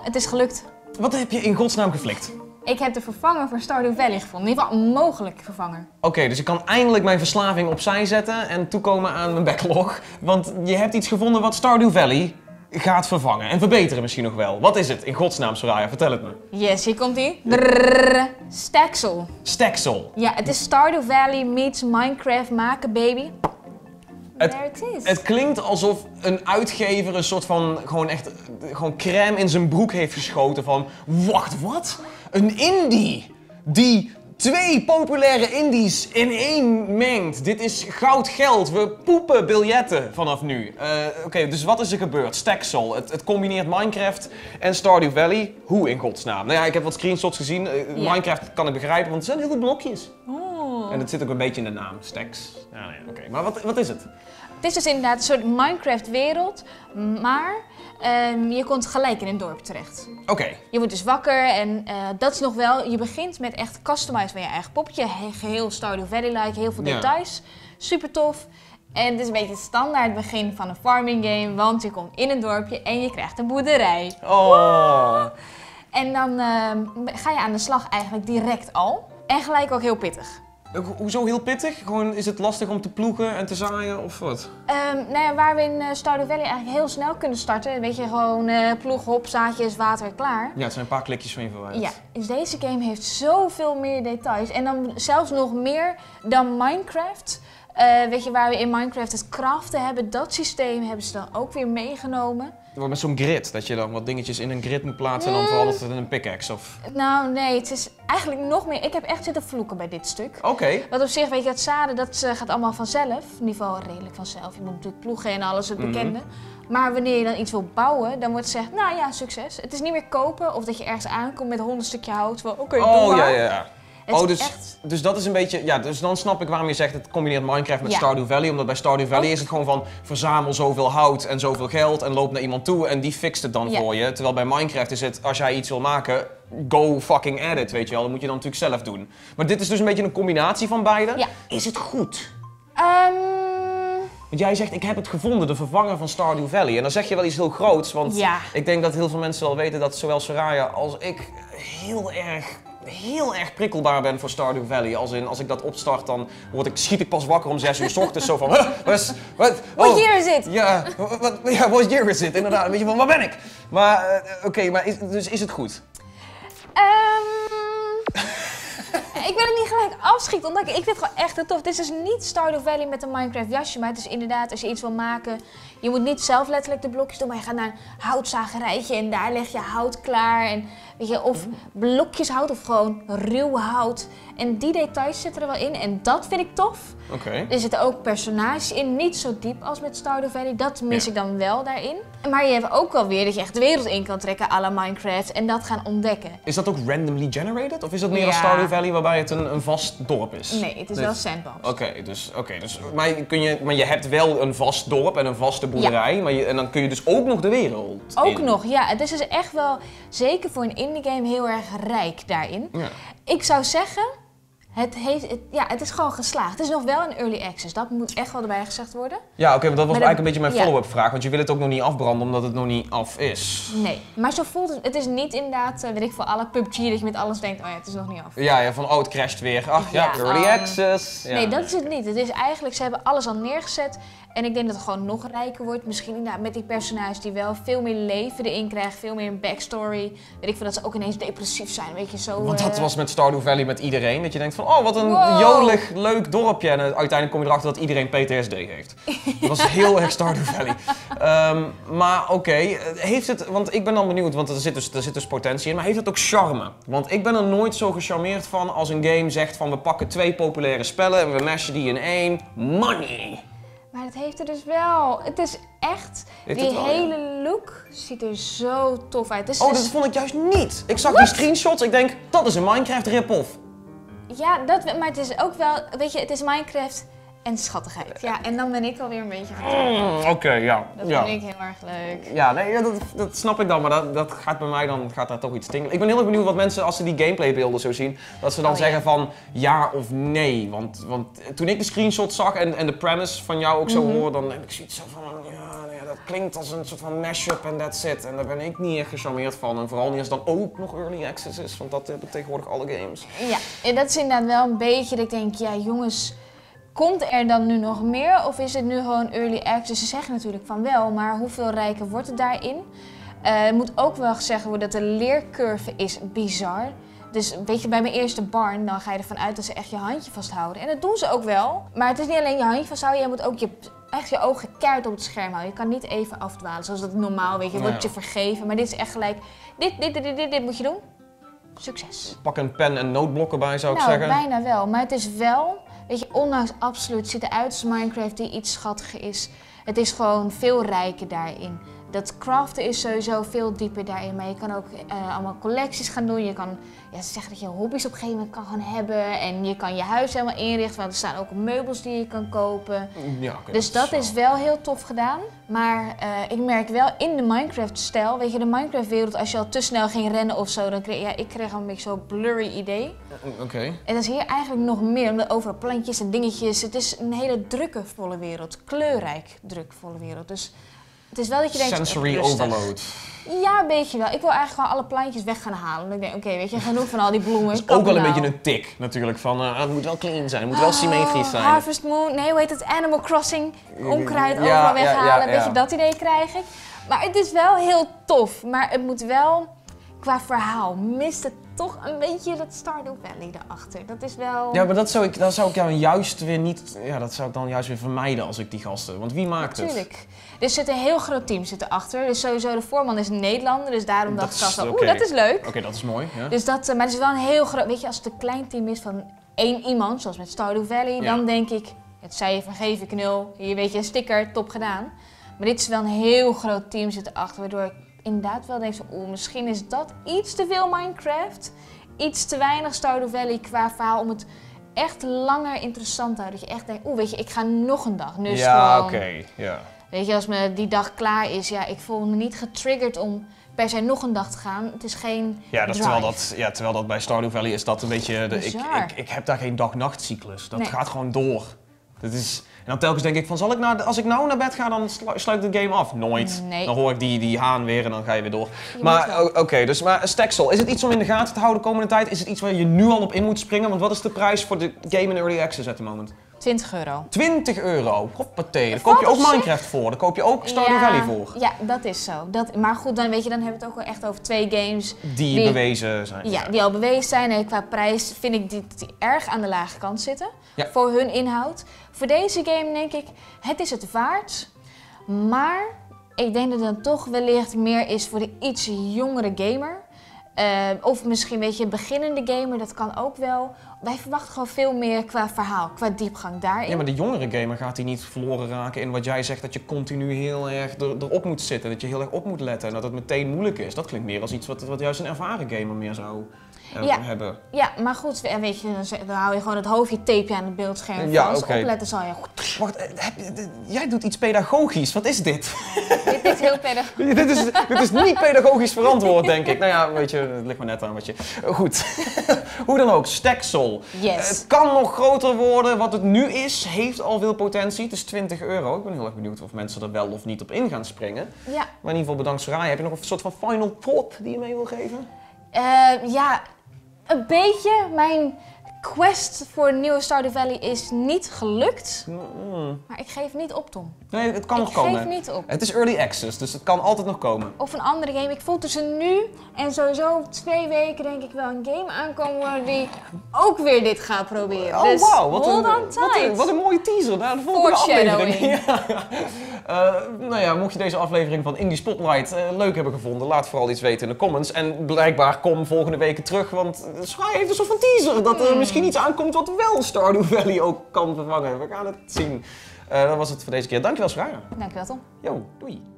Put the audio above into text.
het is gelukt. Wat heb je in godsnaam geflikt? Ik heb de vervanger voor Stardew Valley gevonden. In ieder geval een mogelijke vervanger. Oké, dus ik kan eindelijk mijn verslaving opzij zetten en toekomen aan mijn backlog. Want je hebt iets gevonden wat Stardew Valley gaat vervangen. En verbeteren misschien nog wel. Wat is het in godsnaam, Soraya? Vertel het me. Yes, hier komt ie. Staxel. Staxel. Ja, het is Stardew Valley meets Minecraft maken, baby. There it is. Het klinkt alsof een uitgever een soort van gewoon crème in zijn broek heeft geschoten van... Wacht, wat? Een indie die 2 populaire indies in 1 mengt. Dit is goud geld. We poepen biljetten vanaf nu. Oké, dus wat is er gebeurd? Staxel. Het combineert Minecraft en Stardew Valley. Hoe in godsnaam? Nou ja, ik heb wat screenshots gezien. Minecraft kan ik begrijpen, want er zijn heel veel blokjes. Oh. En dat zit ook een beetje in de naam. Stacks. Ja, nee, oké. Maar wat is het? Het is dus inderdaad een soort Minecraft-wereld, maar je komt gelijk in een dorp terecht. Oké. Je wordt dus wakker en dat is nog wel, je begint met echt customize van je eigen poppetje. Geheel Stardew Valley-like, heel veel details. Super tof. En het is een beetje het standaard begin van een farming game, want je komt in een dorpje en je krijgt een boerderij. Oh. En dan ga je aan de slag eigenlijk direct al. En gelijk ook heel pittig. Hoezo heel pittig? Gewoon, is het lastig om te ploegen en te zaaien of wat? Nou ja, waar we in Stardew Valley eigenlijk heel snel kunnen starten. Weet je, gewoon ploeg, hop, zaadjes, water, klaar. Ja, het zijn een paar klikjes van je verwijderd. Ja, dus deze game heeft zoveel meer details. En dan zelfs nog meer dan Minecraft. Weet je, waar we in Minecraft het craften hebben, dat systeem hebben ze dan ook weer meegenomen. Met zo'n grid, dat je dan wat dingetjes in een grid moet plaatsen en dan verandert het in een pickaxe of... Nou nee, het is eigenlijk nog meer. Ik heb echt zitten vloeken bij dit stuk. Oké. Want op zich, weet je, het zaden, dat gaat allemaal vanzelf. In ieder geval redelijk vanzelf. Je moet natuurlijk ploegen en alles, het bekende. Maar wanneer je dan iets wil bouwen, dan wordt gezegd, nou ja, succes. Het is niet meer kopen of dat je ergens aankomt met 100 stukje hout. Oké, doe maar. Ja. Dus dat is een beetje, ja, dus dan snap ik waarom je zegt het combineert Minecraft met Stardew Valley. Omdat bij Stardew Valley is het gewoon van verzamel zoveel hout en zoveel geld en loop naar iemand toe en die fixt het dan voor je. Terwijl bij Minecraft is het, als jij iets wil maken, go fucking at it, weet je wel. Dat moet je dan natuurlijk zelf doen. Maar dit is dus een beetje een combinatie van beide. Ja. Is het goed? Want jij zegt, ik heb het gevonden, de vervanger van Stardew Valley. En dan zeg je wel iets heel groots, want ik denk dat heel veel mensen wel weten dat zowel Soraya als ik heel erg prikkelbaar ben voor Stardew Valley. Als ik dat opstart, dan schiet ik pas wakker om 6 uur 's ochtends zo van... What year is it? Ja, what year is it? Inderdaad, weet je van, waar ben ik? Maar, oké, maar is het goed? Ik wil het niet gelijk afschieten, omdat ik vind het gewoon echt heel tof. Het is dus niet Stardew Valley met een Minecraft jasje, maar het is inderdaad, als je iets wil maken, je moet niet zelf letterlijk de blokjes doen, maar je gaat naar een houtzagerijtje en daar leg je hout klaar. En, weet je, of blokjes hout of gewoon ruw hout. En die details zitten er wel in en dat vind ik tof. Oké. Er zitten ook personages in, niet zo diep als met Stardew Valley. Dat mis ik dan wel daarin. Maar je hebt ook wel weer dat je echt de wereld in kan trekken à la Minecraft en dat gaan ontdekken. Is dat ook randomly generated? Of is dat meer als Stardew Valley waarbij het een vast dorp is? Nee, het is wel sandbox. Maar je hebt wel een vast dorp en een vaste boerderij. Maar en dan kun je dus ook nog de wereld Ook in. nog, ja. Het is dus echt wel, zeker voor een indie game, heel erg rijk daarin. Ja. Ik zou zeggen, het is gewoon geslaagd. Het is nog wel een early access, dat moet echt wel erbij gezegd worden. Ja, oké, maar dat was eigenlijk een beetje mijn ja. follow-up vraag. Want je wil het ook nog niet afbranden omdat het nog niet af is. Nee, maar zo voelt het. Het is niet inderdaad, weet ik voor alle PUBG, dat je met alles denkt, oh ja, het is nog niet af. Ja, van het crasht weer. Ach ja, early access. Ja. Nee, dat is het niet. Het is eigenlijk, ze hebben alles al neergezet. En ik denk dat het gewoon nog rijker wordt. Misschien inderdaad met die personages die wel veel meer leven erin krijgen. Veel meer een backstory. Weet ik veel dat ze ook ineens depressief zijn, weet je, zo. Want dat was met Stardew Valley met iedereen. Dat je denkt van, oh wat een jolig, leuk dorpje. En uiteindelijk kom je erachter dat iedereen PTSD heeft. Dat was heel erg Stardew Valley. Maar oké, heeft het, want ik ben dan benieuwd, want er zit dus potentie in. Maar heeft het ook charme? Want ik ben er nooit zo gecharmeerd van als een game zegt van, we pakken 2 populaire spellen en we mashen die in 1. Money! Maar het heeft er dus wel. Het is echt, die hele look ziet er zo tof uit. Dus dat vond ik juist niet. Ik zag die screenshots, ik denk, dat is een Minecraft rip-off. Ja, maar het is ook wel, weet je, het is Minecraft en schattigheid. Ja, en dan ben ik alweer een beetje vertrokken. Oké, ja. Dat vind ik heel erg leuk. Ja, nee, dat snap ik dan, maar dat gaat bij mij dan, gaat daar toch iets tingelen. Ik ben heel erg benieuwd wat mensen, als ze die gameplaybeelden zo zien, dat ze dan zeggen van ja of nee. Want toen ik de screenshot zag en de premise van jou ook zo hoor, dan heb ik zoiets zo van, ja, dat klinkt als een soort van mashup en that's it. En daar ben ik niet echt gecharmeerd van. En vooral niet als het dan ook nog early access is, want dat hebben tegenwoordig alle games. Ja, en dat is inderdaad wel een beetje dat ik denk, ja jongens, komt er dan nu nog meer of is het nu gewoon early access? Ze zeggen natuurlijk van wel, maar hoeveel rijker wordt het daarin? Het moet ook wel gezegd worden dat de leercurve is bizar. Dus weet je, bij mijn eerste barn, dan ga je ervan uit dat ze echt je handje vasthouden. En dat doen ze ook wel. Maar het is niet alleen je handje vasthouden, je moet ook echt je ogen keihard op het scherm houden. Je kan niet even afdwalen, zoals dat normaal, weet je, wordt je vergeven. Maar dit is echt gelijk, dit moet je doen. Succes. Pak een pen en nootblokken bij, zou ik Nou, zeggen. bijna wel. Maar het is wel, weet je, ondanks absoluut, het ziet eruit als Minecraft die iets schattiger is. Het is gewoon veel rijker daarin. Dat craften is sowieso veel dieper daarin, maar je kan ook allemaal collecties gaan doen. Je kan, ja, ze zeggen dat je hobby's op een gegeven moment kan gaan hebben en je kan je huis helemaal inrichten, want er staan ook meubels die je kan kopen. Ja, okay, dus dat is wel heel tof gedaan. Maar ik merk wel in de Minecraft-stijl, weet je, de Minecraft-wereld, als je al te snel ging rennen of zo, dan kreeg ik kreeg een beetje zo'n blurry idee. Oké. En dat is hier eigenlijk nog meer, omdat overal plantjes en dingetjes. Het is een hele drukkevolle wereld, kleurrijk drukvolle wereld. Dus het is wel dat je denkt, sensory rustig. overload. Ja, een beetje wel. Ik wil eigenlijk gewoon alle plantjes weg gaan halen. Dan denk ik, oké, weet je, genoeg van al die bloemen. Dat is ook wel een beetje een tik natuurlijk, van het moet wel clean zijn, het moet wel symmetrisch zijn. Harvest Moon, nee, hoe heet het? Animal Crossing, onkruid overal weghalen, weet je, dat idee krijg ik. Maar het is wel heel tof, maar het moet wel, qua verhaal, mist het toch een beetje dat Stardew Valley erachter. Dat is wel... Ja, maar dat zou ik dan juist weer niet, ja, dat zou ik dan juist weer vermijden als ik die gasten, want wie maakt het? Natuurlijk. Er zit een heel groot team achter. Dus sowieso de voorman is een Nederlander, dus daarom dacht ik al zo, okay. dat is leuk. Oké, dat is mooi. Ja. Dus dat, maar het is wel een heel groot, weet je, als het een klein team is van 1 iemand, zoals met Stardew Valley, dan denk ik, het zij je vergeven knul, hier weet je, een sticker, top gedaan. Maar dit is wel een heel groot team achter, waardoor ik inderdaad wel denk van, misschien is dat iets te veel Minecraft, iets te weinig Stardew Valley qua verhaal om het echt langer interessant te houden. Dat je echt denkt, weet je, ik ga nog een dag. Dus ja, gewoon, oké. Ja. Weet je, als me die dag klaar is, ja, ik voel me niet getriggerd om per se nog een dag te gaan. Het is geen terwijl dat bij Stardew Valley is dat een beetje, ik heb daar geen dag-nachtcyclus. Dat gaat gewoon door. Dat is, en dan telkens denk ik van, als ik nou naar bed ga, dan sluit ik de game af. Nooit. Nee. Dan hoor ik die haan weer en dan ga je weer door. Maar oké, dus maar Staxel, is het iets om in de gaten te houden de komende tijd? Is het iets waar je nu al op in moet springen? Want wat is de prijs voor de game in Early Access at the moment? €20. €20. Hoppatee. Daar koop je ook Minecraft voor. Daar koop je ook Stardew Valley voor. Ja, dat is zo. Maar goed, dan, weet je, dan hebben we het ook wel echt over 2 games. Die bewezen zijn. Ja, die al bewezen zijn. En qua prijs vind ik die erg aan de lage kant zitten. Ja. Voor hun inhoud. Voor deze game denk ik, het is het waard. Maar ik denk dat het dan toch wellicht meer is voor de iets jongere gamer. Of misschien weet je, een beginnende gamer, dat kan ook wel. Wij verwachten gewoon veel meer qua verhaal, qua diepgang daarin. Ja, maar de jongere gamer gaat die niet verloren raken in wat jij zegt, dat je continu heel erg erop moet zitten. Dat je heel erg op moet letten en dat het meteen moeilijk is. Dat klinkt meer als iets wat juist een ervaren gamer meer zou hebben. Ja, maar goed, weet je, dan hou je gewoon het hoofdje tape aan het beeldscherm vast. Opletten zal je. Wacht, jij doet iets pedagogisch. Wat is dit? Dit is heel pedagogisch. Dit is niet pedagogisch verantwoord, denk ik. Nou ja, weet je, het ligt maar net aan wat je... Goed. Hoe dan ook, Staxel. Yes. Het kan nog groter worden. Wat het nu is, heeft al veel potentie. Het is €20. Ik ben heel erg benieuwd of mensen er wel of niet op in gaan springen. Ja. Maar in ieder geval bedankt, Soraya. Heb je nog een soort van final thought die je mee wil geven? Ja, een beetje. Mijn quest voor een nieuwe Stardew Valley is niet gelukt. Maar ik geef niet op, Tom. Nee, het kan nog komen. Ik geef niet op. Het is early access, dus het kan altijd nog komen. Of een andere game. Ik voel tussen nu en sowieso 2 weken denk ik wel een game aankomen die ook weer dit gaat proberen. Oh, dus wauw. Wat een mooie teaser. Naar de volgende aflevering. Nou ja, mocht je deze aflevering van Indie Spotlight leuk hebben gevonden, laat vooral iets weten in de comments. En blijkbaar kom volgende week terug, want Soraya heeft een soort van teaser dat er misschien iets aankomt wat wel Stardew Valley ook kan vervangen. We gaan het zien. Dat was het voor deze keer. Dankjewel, Soraya. Dankjewel, Tom. Yo, doei.